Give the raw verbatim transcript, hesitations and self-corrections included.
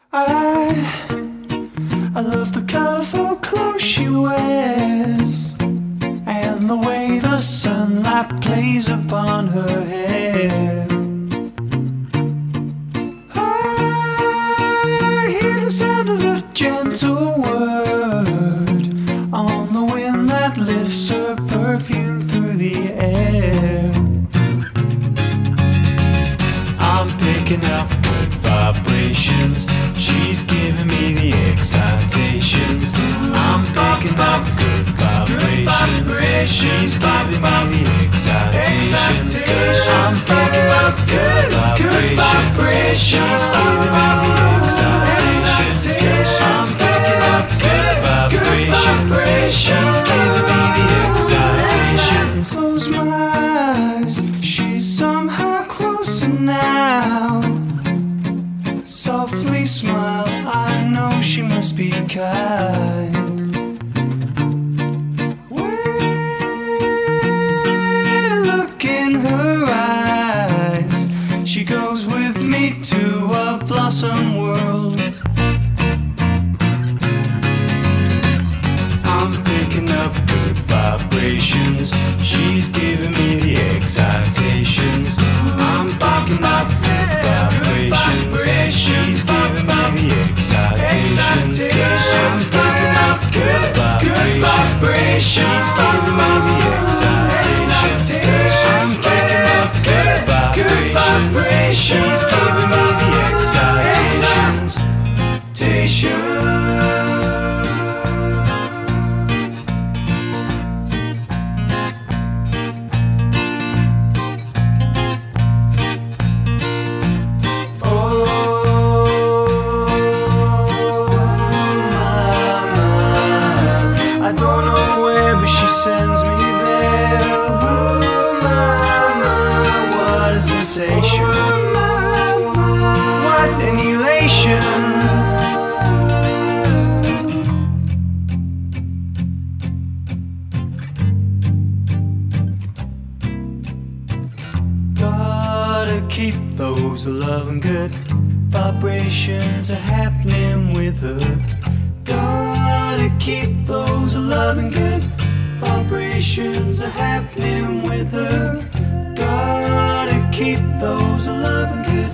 I, I love the colorful clothes she wears, and the way the sunlight plays upon her hair. I hear the sound of a gentle word on the wind that lifts her perfume through the air. I'm picking up good vibrations, she's giving me the excitations. I'm picking up good vibrations, she's giving me the excitations. I'm picking up good vibrations, she's giving me the excitations. I'm picking up good vibrations, she's giving me the excitations. Close my eyes, she's somehow closer now. Softly smile, I know she must be kind. When I look in her eyes, she goes with me to a blossom world. I'm picking up good vibrations, she's giving me the excitations. I'm picking up good vibrations, she's giving me the excitations. I'm picking up good vibrations, she's giving me the excitations. I'm picking up good vibrations, she's giving me the excitations. Sends me there. Oh, mama, what a sensation, what an elation. Gotta keep those loving good vibrations happening with her. Gotta keep those loving good vibrations are happening with her. Gotta keep those loving good